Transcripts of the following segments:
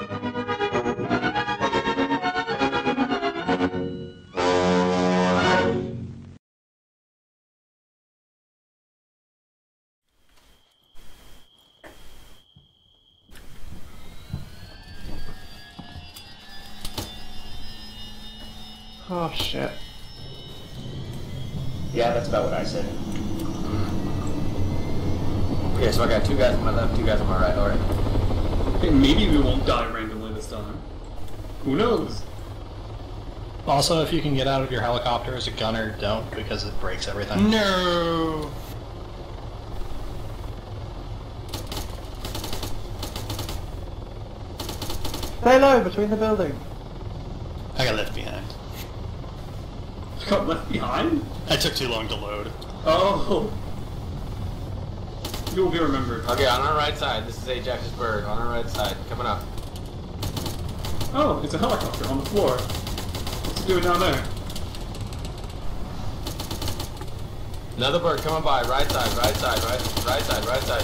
Oh shit. Yeah, that's about what I said. Okay, so I got 2 guys on my left, 2 guys on my right, alright. Hey, maybe we won't die randomly this time. Who knows? Also, if you can get out of your helicopter as a gunner, don't, because it breaks everything. No! Stay low between the buildings. I got left behind. You got left behind? I took too long to load. Oh. You will be remembered. Okay, on our right side, this is Ajaxisburg, on our right side, coming up. Oh, it's a helicopter on the floor. What's it doing down there? Another bird coming by, right side, right side, right side, right side.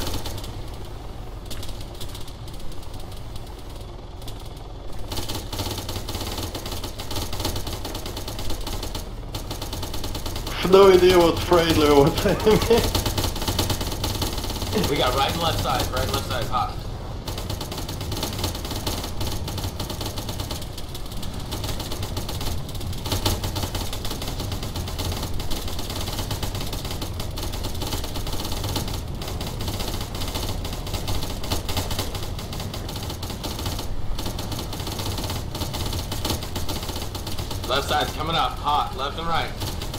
No idea what friendly or what enemy. We got right and left side, hot. Left side's coming up, hot, left and right.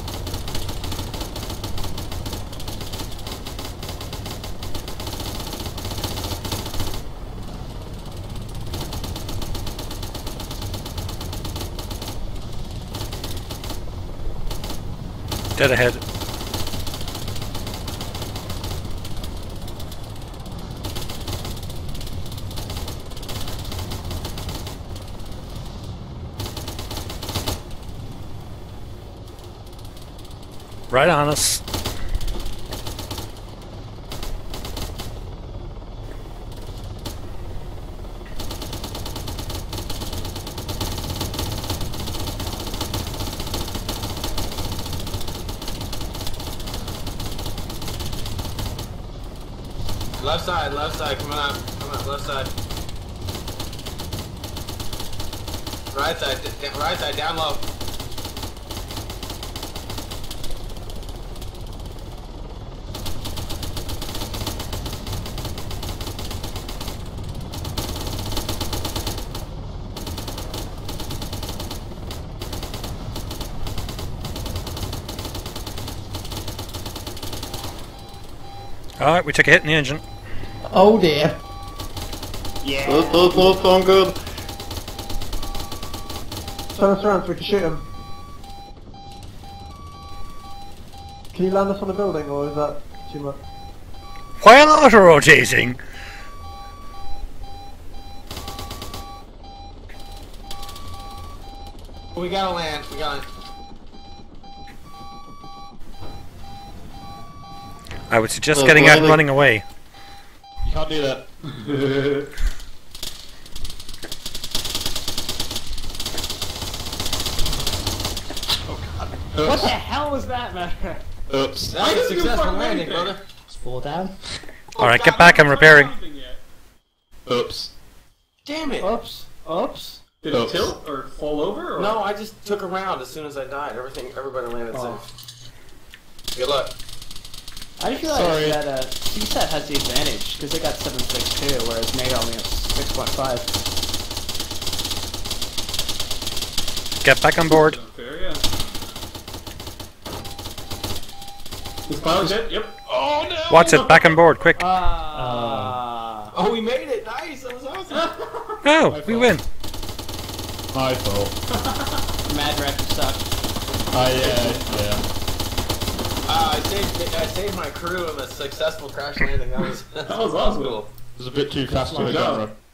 Dead ahead. Right on us. Left side, coming up, left side. Right side, down low. Alright, we took a hit in the engine. Oh dear. Yeah. That's not good. Turn us around so we can shoot him. Can you land us on the building, or is that too much? While auto-rotating! We gotta land, I would suggest getting out and running away. You can't do that. What the hell was that, man? Oops. That was a successful landing, brother. Just fall down. Alright, get back, I'm repairing. Oops. Damn it. Oops. Oops. Did it tilt or fall over? Or? No, I just took a round as soon as I died. Everybody landed safe. Good luck. I just realized that CSAT has the advantage because they got 7.62, whereas NATO only has 6.5. Get back on board. Fair, yeah. This pilot's dead? Yep. Oh no! What's it? Back on board, quick. Oh, we made it! Nice! That was awesome! Oh, we win. My fault. Mad Wreck, you suck. Yeah. I saved my crew in a successful crash landing. That was That was awesome. cool. It was a bit too fast to Good the job. camera.